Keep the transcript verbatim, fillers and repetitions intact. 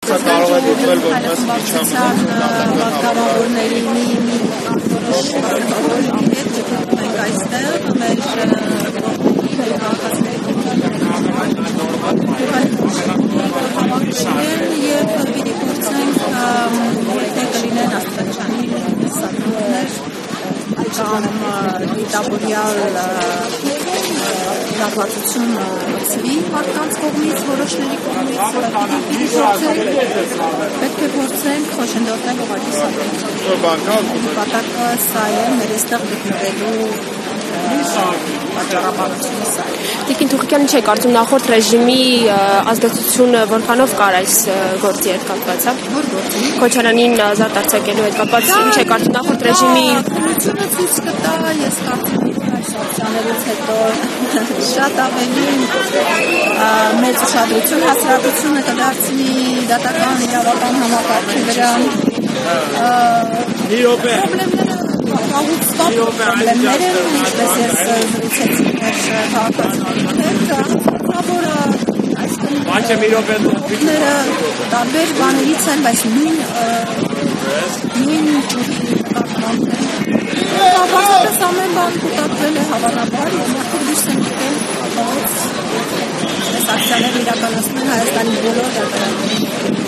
կարող է դիտվել որպես միջամտություն պատգամավորների մի որոշ կարգավորի հետ մենք այստեղ մեր մեր քաղաքացիների եւ պիտի փորձենք թե կլինեն աստվածաշնչի սակրներ կամ դիտավորյալ լավացություն ծվի մարդկանց կողմից, որոշների կողմից պետք է փորձենք խոշնդոտել ուղղակի սակրներ։ Նպատակը սա է, մեր այստեղ գտնվելու պատճառաբանությունը սա է։ Տիկին Թուխիկյանը չէ կարծում նախորդ ռեժիմի ազդեցությունը որքանով կար այս գործի հետ կապված, հա։ Որ գործի։ Քոչարյանին ազատ արձակելու հետ կապված ինչ է կարծում նախորդ ռեժիմի քննությունը ցույց կտա, ես կարծում եմ այս սոցիալներից հետո շատ ավելի մեծ ուշադրություն հասարակությունը կդարձնի դատական իրավական համակարգի վրա։ Մի րոպե։ Հաղորդող պրոբլեմները, ինչպես ես զրուցեցի մեր քաղաքացիների հետ, որը այսքանը տարբեր բաներից են, բայց նույն նույն նկատմամբ են։ Հավասարապես ամեն բան կուտակվել է հավանաբար, և մարդիկ դուրս են եկել փողոց, այս ակցիաները իրականացնել Հայաստանի բոլոր դատարաններում։